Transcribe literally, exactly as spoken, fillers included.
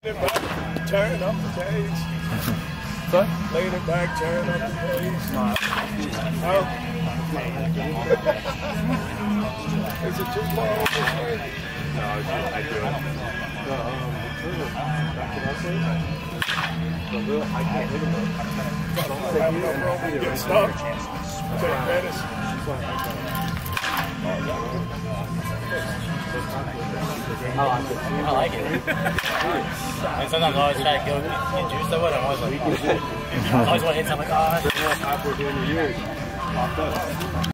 Turn up the page. What? Laid it back, turn up the page. No. Oh. Is it too far over this way? No, I do. I do. The, um, the turtle, back to that place. The little, I can't hit him though. Have no problem. Get stuck. Take Pettis. I like it. I like it. And sometimes I always try to go get juice or whatever. I always like, I always want to hit something like, oh, Halfway during the year, popped up.